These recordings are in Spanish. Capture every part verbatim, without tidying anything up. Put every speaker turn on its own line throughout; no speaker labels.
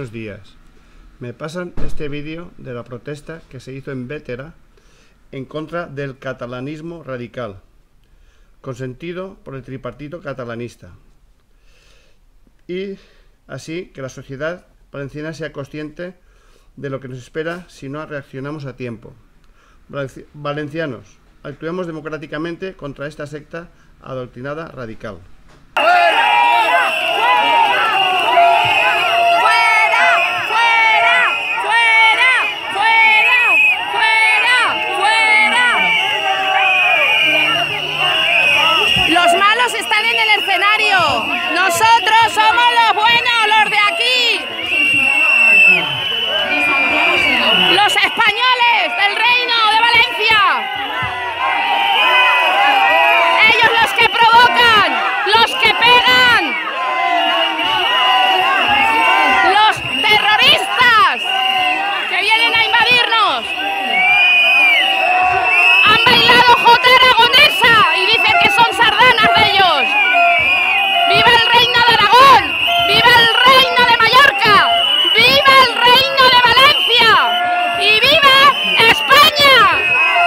buenos días. Me pasan este vídeo de la protesta que se hizo en Bétera en contra del catalanismo radical, consentido por el tripartito catalanista, y así que la sociedad valenciana sea consciente de lo que nos espera si no reaccionamos a tiempo. Valencianos, actuemos democráticamente contra esta secta adoctrinada radical.
Los malos están en el escenario. Nosotros somos los buenos, los de aquí. Los españoles del Reino de Valencia. Ellos los que provocan, los que pegan. Los terroristas que vienen a invadirnos. Han bailado jota aragonesa y dicen que son sardanas de ellos. ¡Viva el Reino de Aragón! ¡Viva el Reino de Mallorca! ¡Viva el Reino de Valencia! ¡Y viva España!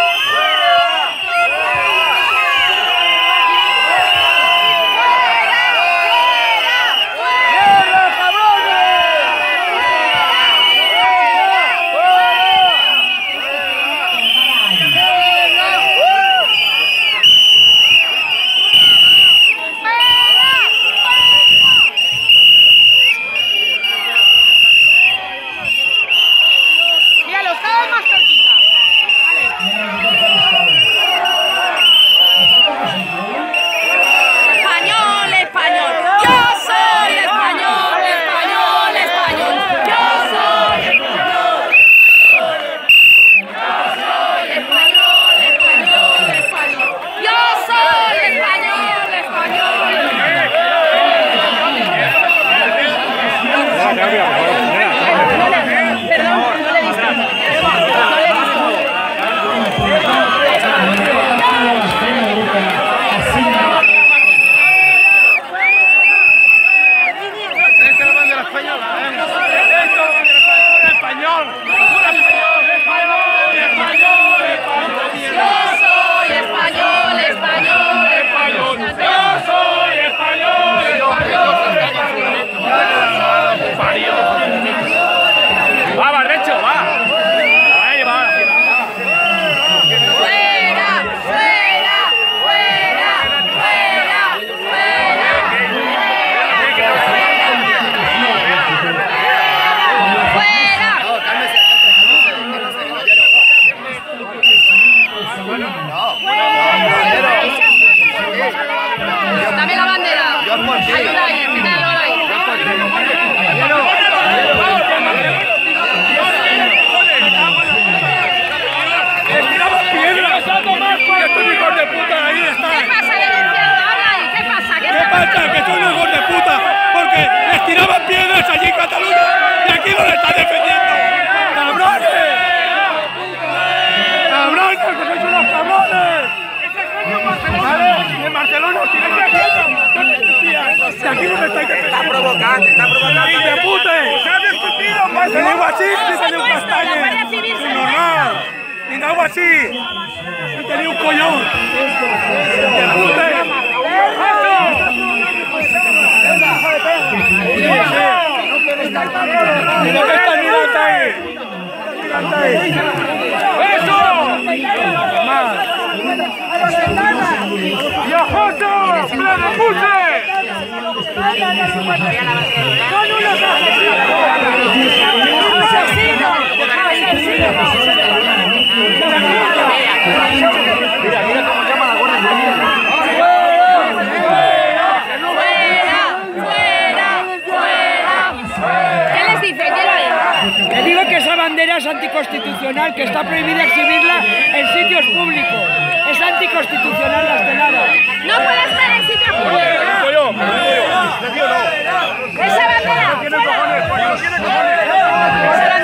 Dame la bandera. Ayuda ahí, quítalo ahí.
¡Les tiramos piedras! ¡Estos hijos de puta ahí están!
¿Qué pasa, denunciado? Habla ahí. ¿Qué pasa? ¿Qué
¿Qué
está
pasa?
pasando?
Que son hijos de puta porque les tiraban piedras allí en Cataluña y aquí no les están defendiendo. ¡Cabrones! ¡Cabrones! ¡Que sois unos cabrones! ¿Vale? En Barcelona os tiráis piedras. Y aquí no me estáis defendiendo.
Está provocando, está provocando.
¡Y de pute! ¡Se han discutido! ¡Pues te digo así! ¡Sí te digo un castañe! ¡Normal! ¡Ni algo así! ¡Sí te digo un collón! ¡De pute! ¡Mira que está mirando ahí! ¡Mirando ahí! ¡Eso! ¡Más! ¡Y a Joto! ¡Ple de pute! ¡Son unos asesinos! Mira, mira cómo llama la Guardia Civil.
Le digo que esa bandera es anticonstitucional, que está prohibida exhibirla en sitios públicos. Es anticonstitucional la estelada.
No puede estar en sitios públicos. Esa bandera.
No tiene cojones, porque no tiene cojones.